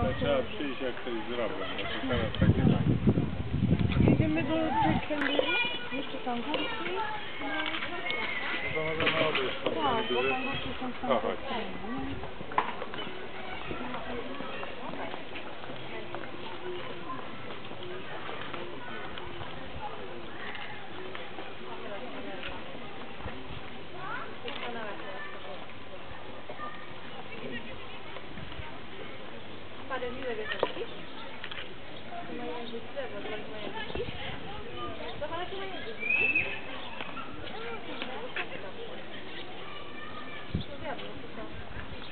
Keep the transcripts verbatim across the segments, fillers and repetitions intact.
No, trzeba przyjść jak coś zrobią, bo to teraz takie fajne. Idziemy do tej kędy, jeszcze tam górki. No to możemy odejść. Tak, bo tam górki są tam Aha. Parę widzę, widzisz? To moje życie, bo to moje dzieci. To ale to moje dzieci. To wiadomo, to co?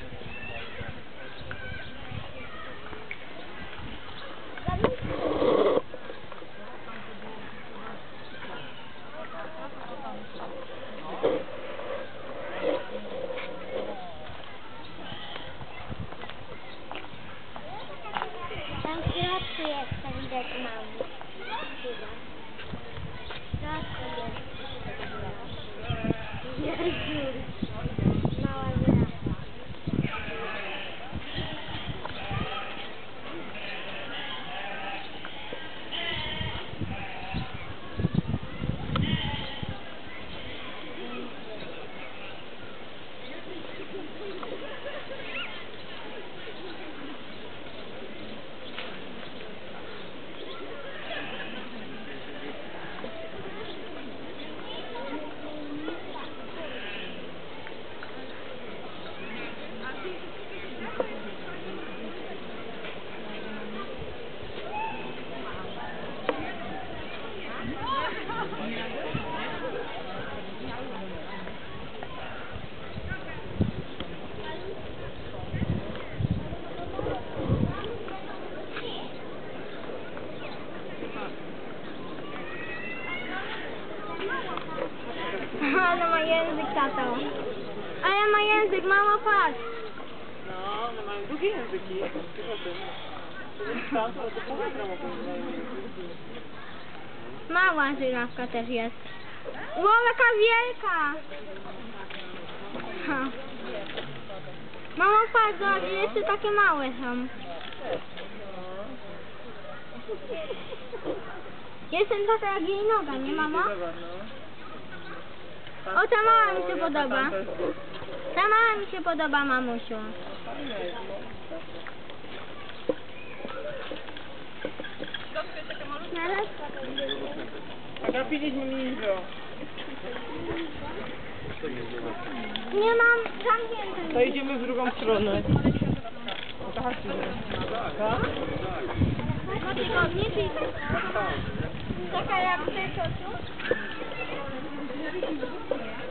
Tam w środku jest, tam widać mały. Chyba. W środku jest. Jezu. Mała żyrafa. Ale ma język, tato. Ale ma język, mama, patrz. No, one mają długie języki. Tam to do powietrza mogą znaleźć. Mała żyrafka też jest. Ło, jaka wielka. Ha. Mama, patrz, zobacz, jeszcze takie małe są. Jestem taka jak jej noga, nie mama? O, ta mała mi się podoba. Ta mała mi się podoba, mamusiu. Zaraz Agapiliśmy Milo. nie mam zamkniętej. To idziemy w drugą stronę. Tak? Dwa tygodnie, czyli taka jak w tej ciociu.